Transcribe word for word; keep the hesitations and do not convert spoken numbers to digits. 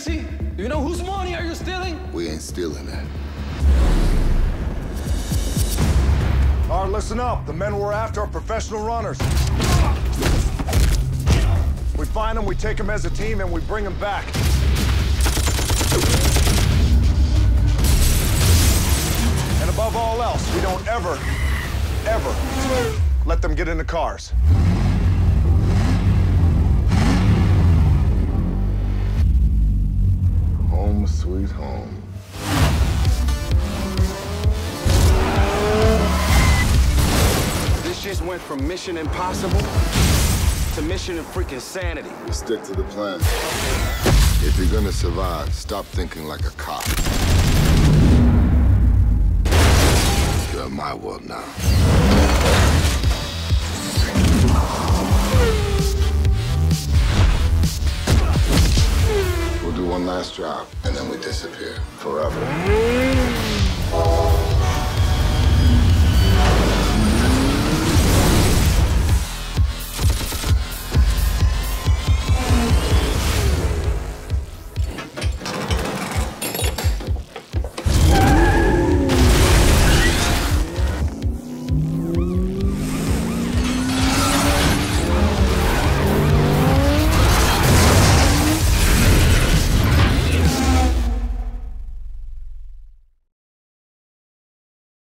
conspiracy? Do you know whose money are you stealing? We ain't stealing that. All right, listen up. The men we're after are professional runners. We find them, we take them as a team, and we bring them back. And above all else, we don't ever, ever let them get into cars. Home sweet home. This just went from Mission Impossible to Mission and freaking Sanity. Stick to the plan. If you're gonna survive, stop thinking like a cop. You're in my world now.